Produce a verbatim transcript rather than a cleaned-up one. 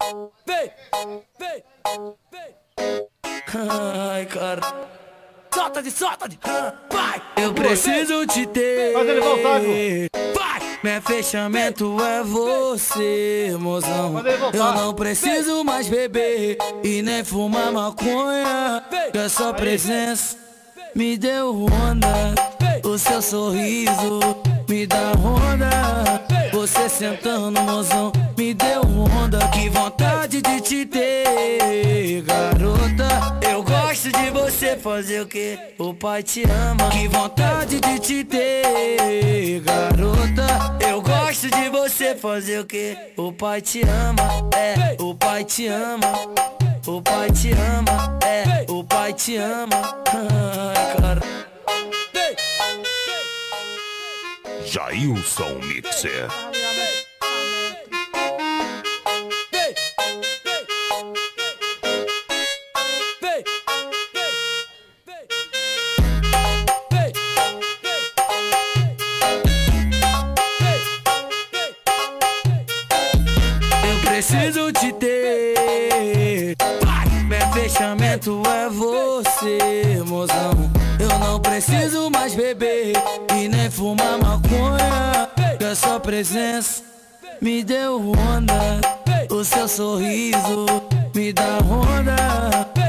vem, vem, vem. Ai, cara. Solta de, solta de, vai. Eu preciso te ter. Faz ele voltar, vai. Meu fechamento é você, mozão. Eu não preciso mais beber e nem fumar maconha. Que a sua presença me deu onda. O seu sorriso me dá onda. Você sentando, mozão, me deu onda. Que vontade de te ter, garota. Eu gosto de você fazer o que o pai te ama. Que vontade de te ter, garota. Eu gosto de você fazer o que o pai te ama. É, o pai te ama. O pai te ama. É, o pai te ama. Ai, cara. Jailson Mixer. Eu preciso te ter. Meu fechamento é você, mozão. Eu não preciso mais beber e nem fumar maconha. Que a sua presença me deu onda. O seu sorriso me dá onda.